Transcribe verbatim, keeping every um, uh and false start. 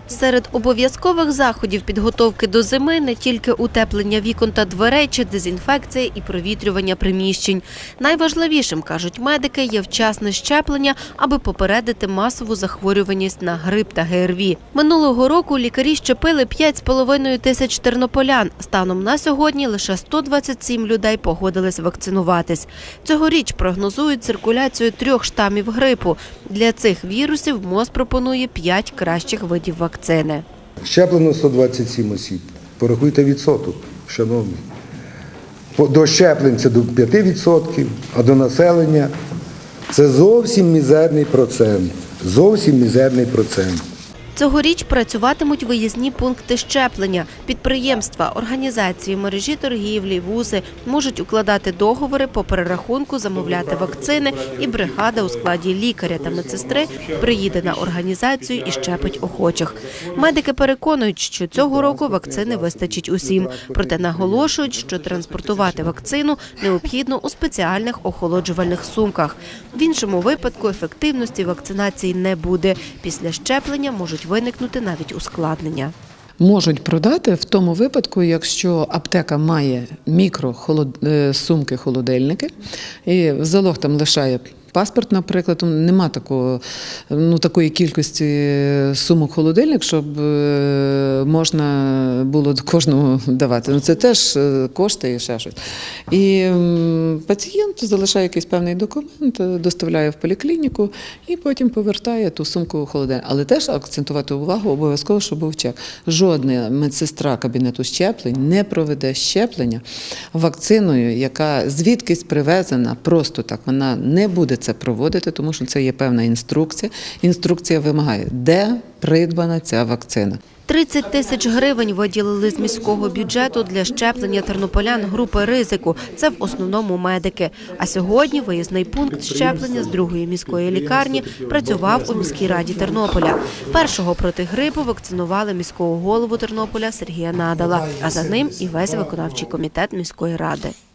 Серед обов'язкових заходів підготовки до зими не тільки утеплення вікон та дверей чи дезінфекція і провітрювання приміщень. Найважливішим, кажуть медики, є вчасне щеплення, аби попередити масову захворюваність на грип та ге ер ві. Минулого року лікарі щепили п'ять з половиною тисяч тернополян. Станом на сьогодні лише сто двадцять сім людей погодились вакцинуватись. Цьогоріч прогнозують циркуляцію трьох штамів грипу. Для цих вірусів МОЗ пропонує п'ять кращих видів вакцини. Щеплено сто двадцять сім осіб. Порахуйте відсоток, шановні. До щеплень це до п'яти відсотків, а до населення це зовсім мізерний процент. Зовсім мізерний процент. Цьогоріч працюватимуть виїзні пункти щеплення. Підприємства, організації, мережі торгівлі, вузи можуть укладати договори по перерахунку, замовляти вакцини, і бригада у складі лікаря та медсестри приїде на організацію і щепить охочих. Медики переконують, що цього року вакцини вистачить усім. Проте наголошують, що транспортувати вакцину необхідно у спеціальних охолоджувальних сумках. В іншому випадку ефективності вакцинації не буде. Після щеплення можуть виникнути навіть ускладнення. Можуть продати в тому випадку, якщо аптека має мікросумки-холодильники і в залог там лишає паспорт, наприклад, нема такого, ну, такої кількості сумок-холодильник, щоб можна було кожному давати. Ну, це теж кошти і ще щось. І пацієнт залишає якийсь певний документ, доставляє в поліклініку і потім повертає ту сумку-холодильник. Але теж акцентувати увагу обов'язково, щоб був чек. Жодна медсестра кабінету щеплень не проведе щеплення вакциною, яка звідкись привезена просто так. Вона не буде це проводити, тому що це є певна інструкція. Інструкція вимагає, де придбана ця вакцина. тридцять тисяч гривень виділили з міського бюджету для щеплення тернополян групи ризику. Це в основному медики. А сьогодні виїзний пункт щеплення з другої міської лікарні працював у міській раді Тернополя. Першого проти грипу вакцинували міського голову Тернополя Сергія Надала, а за ним і весь виконавчий комітет міської ради.